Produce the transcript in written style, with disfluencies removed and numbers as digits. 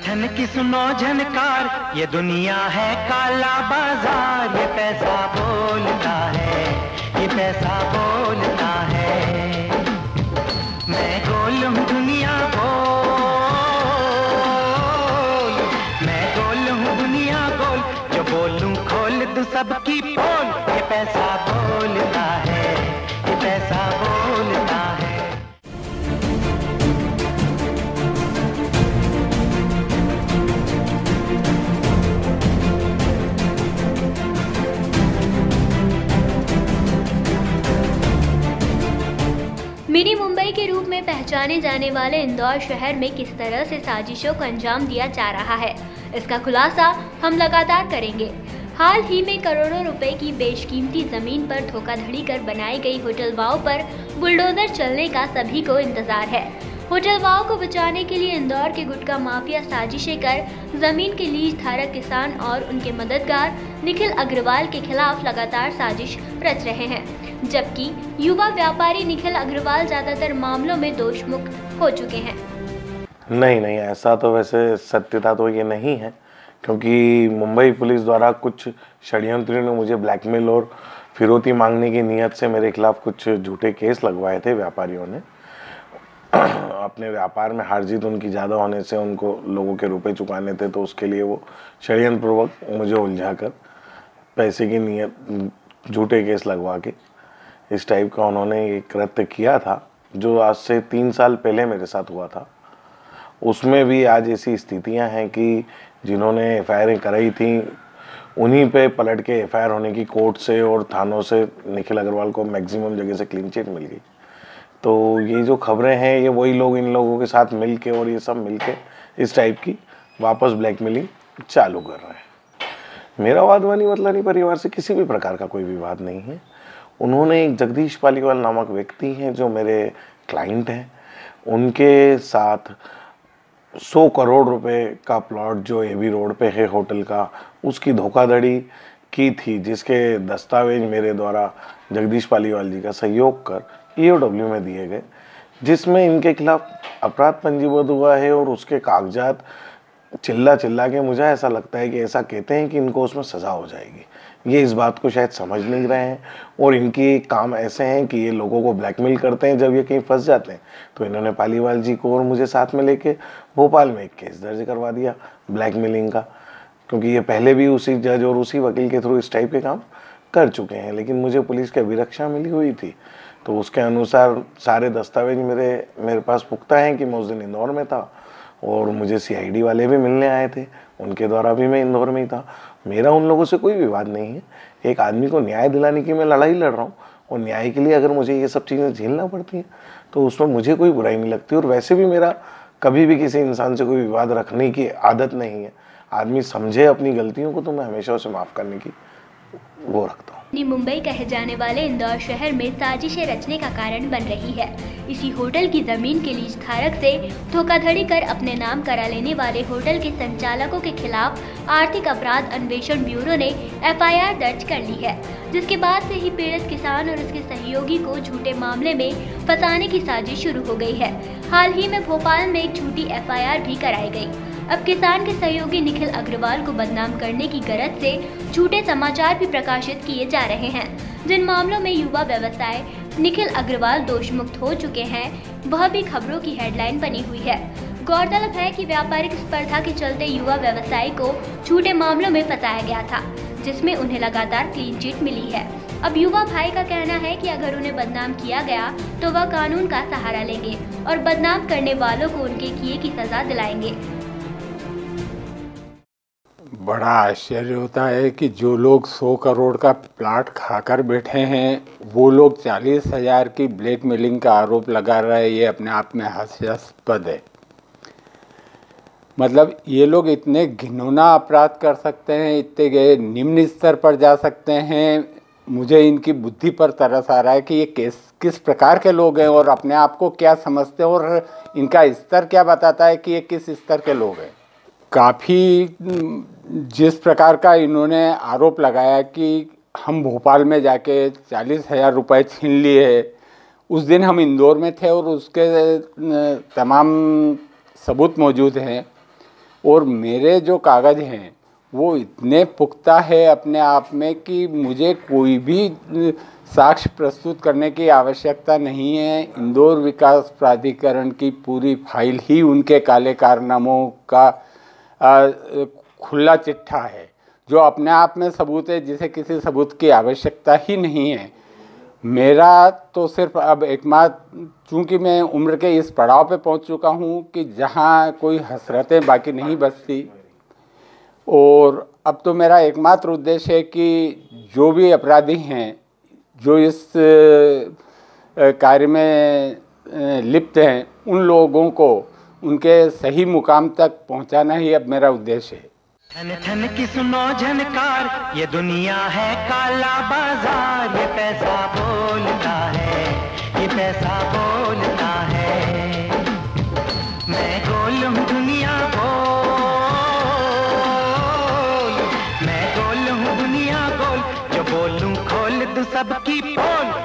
छन की सुनो झनकार, ये दुनिया है काला बाजार। ये पैसा बोलता है, ये पैसा बोलता है। मैं गोल हूँ दुनिया गोल, मैं गोल हूँ दुनिया गोल। जो बोलूं खोल दूं सबकी पोल। ये पैसा बोलता है, ये पैसा बोलता है। मिनी मुंबई के रूप में पहचाने जाने वाले इंदौर शहर में किस तरह से साजिशों को अंजाम दिया जा रहा है, इसका खुलासा हम लगातार करेंगे। हाल ही में करोड़ों रुपए की बेशकीमती जमीन पर धोखाधड़ी कर बनाई गई होटल वाव पर बुलडोजर चलने का सभी को इंतजार है। होटल वाव को बचाने के लिए इंदौर के गुटखा माफिया साजिशें कर जमीन के लीज धारक किसान और उनके मददगार निखिल अग्रवाल के खिलाफ लगातार साजिश रच रहे हैं, जबकि युवा व्यापारी निखिल अग्रवाल ज्यादातर मामलों में दोषमुक्त हो चुके हैं। नहीं, ऐसा तो वैसे सत्यता तो ये नहीं है, क्योंकि मुंबई पुलिस द्वारा कुछ षड्यंत्रियों ने मुझे ब्लैकमेल और फिरौती मांगने की नीयत से मेरे खिलाफ कुछ झूठे केस लगवाए थे व्यापारियों ने। अपने व्यापार में हार जीत उनकी ज़्यादा होने से उनको लोगों के रुपए चुकाने थे, तो उसके लिए वो षड्यंत्रपूर्वक मुझे उलझाकर पैसे की नीयत झूठे केस लगवा के इस टाइप का उन्होंने एक कृत्य किया था, जो आज से 3 साल पहले मेरे साथ हुआ था। उसमें भी आज ऐसी स्थितियां हैं कि जिन्होंने एफआईआर कराई थी उन्हीं पे पलट के एफआईआर होने की कोर्ट से और थानों से निखिल अग्रवाल को मैक्सिमम जगह से क्लीन चिट मिल गई। तो ये जो खबरें हैं ये वही लोग इन लोगों के साथ मिल के और ये सब मिल के इस टाइप की वापस ब्लैकमेलिंग चालू कर रहे हैं। मेरा वाधवानी मतलानी परिवार से किसी भी प्रकार का कोई विवाद नहीं है। उन्होंने एक जगदीश पालीवाल नामक व्यक्ति हैं जो मेरे क्लाइंट हैं, उनके साथ 100 करोड़ रुपए का प्लॉट जो एबी रोड पे है होटल का, उसकी धोखाधड़ी की थी, जिसके दस्तावेज मेरे द्वारा जगदीश पालीवाल जी का सहयोग कर EOW में दिए गए, जिसमें इनके खिलाफ अपराध पंजीबद्ध हुआ है। और उसके कागजात चिल्ला के मुझे ऐसा लगता है कि ऐसा कहते हैं कि इनको उसमें सज़ा हो जाएगी। ये इस बात को शायद समझ नहीं रहे हैं और इनके काम ऐसे हैं कि ये लोगों को ब्लैकमेल करते हैं। जब ये कहीं फंस जाते हैं तो इन्होंने पालीवाल जी को और मुझे साथ में लेके भोपाल में एक केस दर्ज करवा दिया ब्लैकमेलिंग का, क्योंकि ये पहले भी उसी जज और उसी वकील के थ्रू इस टाइप के काम कर चुके हैं। लेकिन मुझे पुलिस की अभिरक्षा मिली हुई थी, तो उसके अनुसार सारे दस्तावेज मेरे पास पुख्ता हैं कि मैं उस दिन इंदौर में था और मुझे CID वाले भी मिलने आए थे, उनके द्वारा भी मैं इंदौर में ही था। मेरा उन लोगों से कोई विवाद नहीं है। एक आदमी को न्याय दिलाने की मैं लड़ाई लड़ रहा हूँ और न्याय के लिए अगर मुझे ये सब चीज़ें झेलना पड़ती हैं तो उसमें मुझे कोई बुराई नहीं लगती। और वैसे भी मेरा कभी भी किसी इंसान से कोई विवाद रखने की आदत नहीं है। आदमी समझे अपनी गलतियों को तो मैं हमेशा उसे माफ़ करने की वो रखता हूँ। मुंबई कहे जाने वाले इंदौर शहर में साजिशें रचने का कारण बन रही है। इसी होटल की जमीन के लीज धारक से धोखाधड़ी कर अपने नाम करा लेने वाले होटल के संचालकों के खिलाफ आर्थिक अपराध अन्वेषण ब्यूरो ने FIR दर्ज कर ली है, जिसके बाद से ही पीड़ित किसान और उसके सहयोगी को झूठे मामले में फंसाने की साजिश शुरू हो गई है। हाल ही में भोपाल में एक झूठी FIR भी कराई गई। अब किसान के सहयोगी निखिल अग्रवाल को बदनाम करने की गरज से झूठे समाचार भी प्रकाशित किए जा रहे हैं, जिन मामलों में युवा व्यवसाय निखिल अग्रवाल दोषमुक्त हो चुके हैं, वह भी खबरों की हेडलाइन बनी हुई है। गौरतलब है कि व्यापारिक स्पर्धा के चलते युवा व्यवसायी को झूठे मामलों में फंसाया गया था, जिसमें उन्हें लगातार क्लीन चिट मिली है। अब युवा भाई का कहना है कि अगर उन्हें बदनाम किया गया तो वह कानून का सहारा लेंगे और बदनाम करने वालों को उनके किए की सजा दिलाएंगे। बड़ा आश्चर्य होता है कि जो लोग 100 करोड़ का प्लाट खाकर बैठे हैं वो लोग 40,000 की ब्लैकमेलिंग का आरोप लगा रहे हैं। ये अपने आप में हास्यास्पद है। मतलब ये लोग इतने घिनौना अपराध कर सकते हैं, इतने गए निम्न स्तर पर जा सकते हैं। मुझे इनकी बुद्धि पर तरस आ रहा है कि ये किस प्रकार के लोग हैं और अपने आप को क्या समझते हैं और इनका स्तर क्या बताता है कि ये किस स्तर के लोग हैं। काफ़ी जिस प्रकार का इन्होंने आरोप लगाया कि हम भोपाल में जाके 40,000 रुपये छीन लिए, उस दिन हम इंदौर में थे और उसके तमाम सबूत मौजूद हैं। और मेरे जो कागज़ हैं वो इतने पुख्ता है अपने आप में कि मुझे कोई भी साक्ष्य प्रस्तुत करने की आवश्यकता नहीं है। इंदौर विकास प्राधिकरण की पूरी फाइल ही उनके काले कारनामों का खुला चिट्ठा है, जो अपने आप में सबूत है, जिसे किसी सबूत की आवश्यकता ही नहीं है। मेरा तो सिर्फ अब एकमात्र, चूँकि मैं उम्र के इस पड़ाव पे पहुंच चुका हूं कि जहां कोई हसरतें बाकी नहीं बचती, और अब तो मेरा एकमात्र उद्देश्य है कि जो भी अपराधी हैं, जो इस कार्य में लिप्त हैं, उन लोगों को उनके सही मुकाम तक पहुंचाना ही अब मेरा उद्देश्य है। ठन ठन की सुनो झनकार, ये दुनिया है काला बाजार, ये पैसा बोलता है, ये पैसा बोलता है। मैं गोल हूँ दुनिया गोल, मैं गोल हूँ दुनिया गोल, जो बोलूं खोल दूं सबकी पोल।